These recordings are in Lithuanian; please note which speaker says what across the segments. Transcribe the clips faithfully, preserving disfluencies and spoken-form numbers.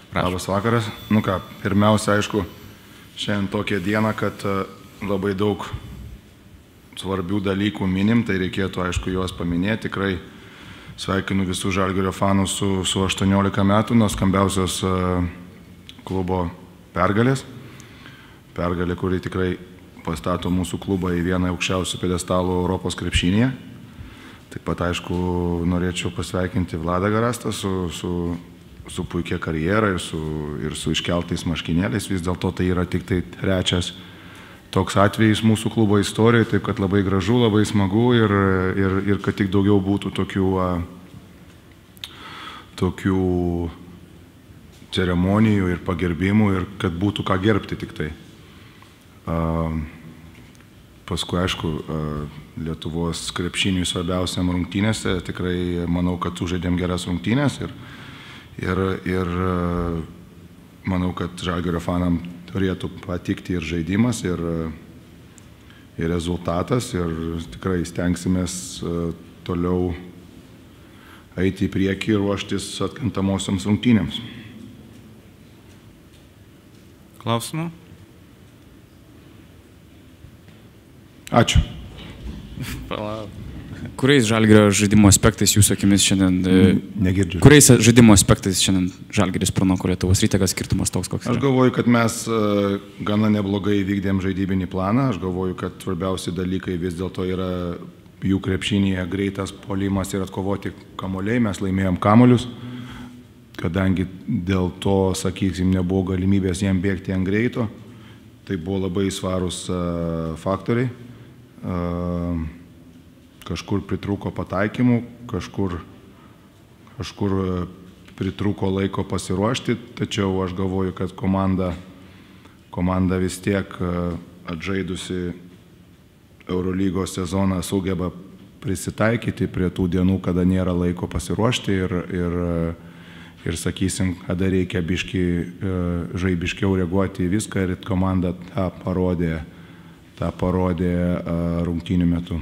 Speaker 1: Labas vakaras. Nu ką, pirmiausia, aišku, šiandien tokia diena, kad labai daug svarbių dalykų minim, tai reikėtų, aišku, juos paminėti. Tikrai sveikinu visų Žalgirio fanus su, su aštuoniolika metų, nuo skambiausios klubo pergalės. Pergalė, kuri tikrai pastato mūsų klubą į vieną aukščiausių pjedestalų Europos krepšinėje. Taip pat, aišku, norėčiau pasveikinti Vladą Garastą su, su, su puikia karjera ir su, ir su iškeltais marškinėliais. Vis dėlto tai yra tik tai trečias toks atvejis mūsų klubo istorijoje, taip kad labai gražu, labai smagu ir, ir, ir kad tik daugiau būtų tokių, a, tokių ceremonijų ir pagerbimų ir kad būtų ką gerbti tik tai. A, paskui, aišku, a, Lietuvos krepšiniui svarbiausiam rungtynėse, tikrai manau, kad sužaidėm geras rungtynės ir, ir, ir manau, kad Žalgirio fanam turėtų patikti ir žaidimas, ir, ir rezultatas ir tikrai stengsimės toliau eiti į priekį ir ruoštis atkantamosioms rungtynėms.
Speaker 2: Klausimų?
Speaker 1: Ačiū.
Speaker 2: Kuriais Žalgirio žaidimo aspektais jūsų akimis šiandien...
Speaker 1: Negirdžiu.
Speaker 2: Kuriais žaidimo aspektais šiandien Žalgiris pranoko Lietuvos Rytą, kas skirtumas toks, koks yra?
Speaker 1: Aš galvoju, kad mes gana neblogai vykdėm žaidybinį planą. Aš galvoju, kad svarbiausi dalykai vis dėlto yra jų krepšinėje greitas puolimas ir atkovoti kamuoliai. Mes laimėjom kamuolius, kadangi dėl to, sakysim, nebuvo galimybės jiem bėgti ant greito. Tai buvo labai svarūs faktoriai. Kažkur pritrūko pataikymų, kažkur, kažkur pritrūko laiko pasiruošti, tačiau aš galvoju, kad komanda, komanda vis tiek atžaidusi Eurolygos sezoną sugeba prisitaikyti prie tų dienų, kada nėra laiko pasiruošti ir, ir, ir sakysim, kada reikia biški, žaibiškiau reaguoti į viską ir komanda tą parodė, tą parodė rungtynių metu.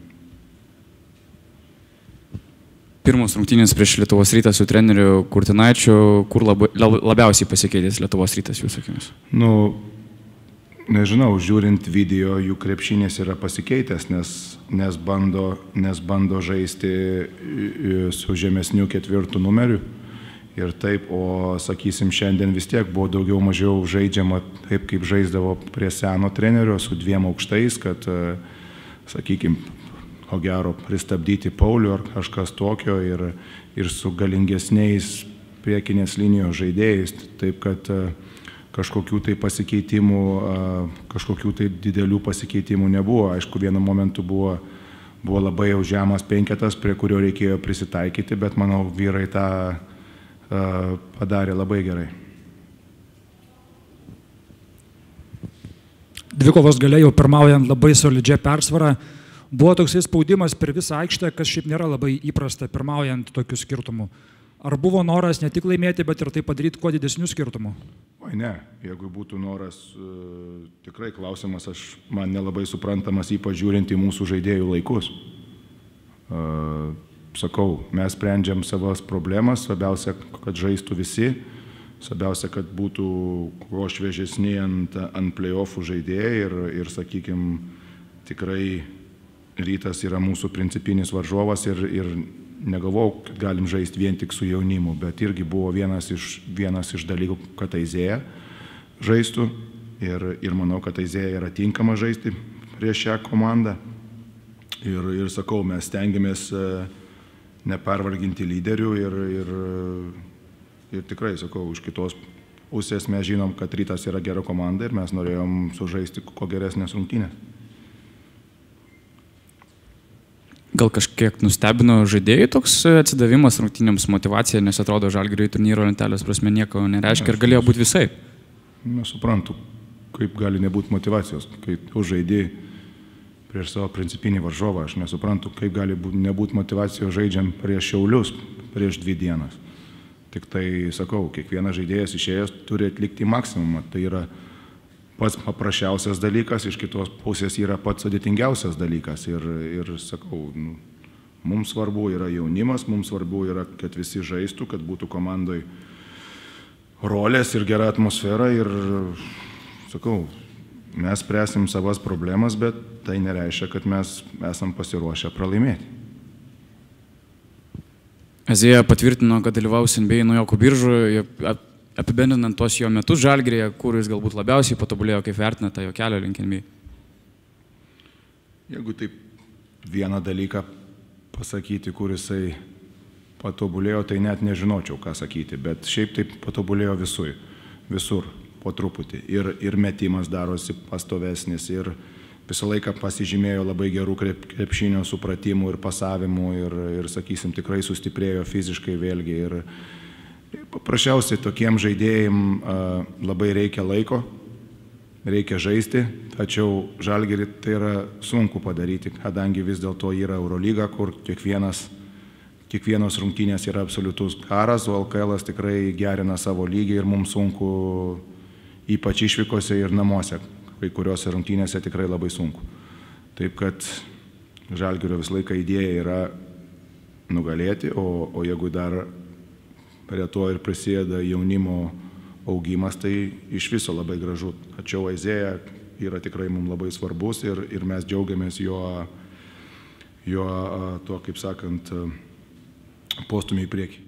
Speaker 2: Pirmos rungtynės prieš Lietuvos Rytą su treneriu Kurtinaičiu, kur labai, labiausiai pasikeitęs Lietuvos Rytas jūsų akimis?
Speaker 1: Nu, nežinau, žiūrint video, jų krepšinės yra pasikeitęs, nes, nes, bando, nes bando žaisti su žemesniu ketvirtų numeriu. Ir taip, o sakysim, šiandien vis tiek buvo daugiau mažiau žaidžiama taip, kaip žaisdavo prie seno trenerio su dviem aukštais, kad, sakykim, ko gero pristabdyti Paulių ar kažkas tokio ir, ir su galingesniais priekinės linijos žaidėjais, taip kad kažkokių tai pasikeitimų, kažkokių tai didelių pasikeitimų nebuvo. Aišku, vienu momentu buvo, buvo labai jau žemas penketas, prie kurio reikėjo prisitaikyti, bet manau, vyrai tą padarė labai gerai.
Speaker 3: Dvikovos gale jau pirmaujant labai solidžią persvarą. Buvo toksai spaudimas per visą aikštę, kas šiaip nėra labai įprasta pirmaujant tokių skirtumų. Ar buvo noras ne tik laimėti, bet ir tai padaryti kuo didesnių skirtumų?
Speaker 1: Oi ne, jeigu būtų noras, tikrai klausimas, aš man nelabai suprantamas, ypač žiūrint į mūsų žaidėjų laikus. Sakau, mes sprendžiam savas problemas, svarbiausia, kad žaistų visi, svarbiausia, kad būtų kuo šviežesni ant, ant play-offų žaidėjai ir, ir, sakykime, tikrai Rytas yra mūsų principinis varžovas ir, ir negalvojau, kad galim žaisti vien tik su jaunimu, bet irgi buvo vienas iš, vienas iš dalykų, kad Aizėja žaistų ir, ir manau, kad Aizėja yra tinkama žaisti prieš šią komandą. Ir, ir sakau, mes stengiamės nepervarginti lyderių ir, ir, ir tikrai, sakau, iš kitos pusės mes žinom, kad Rytas yra gera komanda ir mes norėjom sužaisti kuo geresnės rungtynės.
Speaker 2: Gal kažkiek nustebino žaidėjų toks atsidavimas rungtynėms, motivacija, nes atrodo Žalgiriui turnyro lentelės prasme nieko nereiškia ir galėjo būti visai?
Speaker 1: Nesuprantu, kaip gali nebūti motivacijos, kai tu žaidži prieš savo principinį varžovą. Aš nesuprantu, kaip gali nebūti motivacijos žaidžiam prieš Šiaulius prieš dvi dienas. Tik tai, sakau, kiekvienas žaidėjas išėjęs turi atlikti maksimumą. Tai yra pats paprasčiausias dalykas, iš kitos pusės yra pats sudėtingiausias dalykas. Ir, ir sakau, nu, mums svarbu yra jaunimas, mums svarbu yra, kad visi žaistų, kad būtų komandoj rolės ir gera atmosfera ir, sakau, mes spręsim savas problemas, bet tai nereiškia, kad mes esam pasiruošę pralaimėti.
Speaker 2: Ezėja patvirtino, kad dalyvaus N B A naujokų biržų, apibendrinant tos jo metus Žalgiryje, kur jis galbūt labiausiai patobulėjo, kaip vertina tą jo kelio link N B A.
Speaker 1: Jeigu taip vieną dalyką pasakyti, kur jisai patobulėjo, tai net nežinočiau, ką sakyti, bet šiaip taip patobulėjo visur, visur po truputį. Ir, ir metimas darosi pastovesnis, ir visą laiką pasižymėjo labai gerų krepšinio supratimų ir pasavimų, ir, ir sakysim, tikrai sustiprėjo fiziškai vėlgi. Ir paprasčiausiai tokiem žaidėjim labai reikia laiko, reikia žaisti, tačiau Žalgirį tai yra sunku padaryti, kadangi vis dėlto yra Eurolyga, kur kiekvienas, kiekvienos rungtynės yra absoliutus karas, o L K L tikrai gerina savo lygį ir mums sunku, ypač išvykose ir namuose, kai kuriuose rungtynėse tikrai labai sunku. Taip kad Žalgirio visą laiką idėja yra nugalėti, o, o jeigu dar prie to ir prisideda jaunimo augimas, tai iš viso labai gražu. Tačiau Ezėja yra tikrai mums labai svarbus ir, ir mes džiaugiamės jo, jo tuo, kaip sakant, postumį į priekį.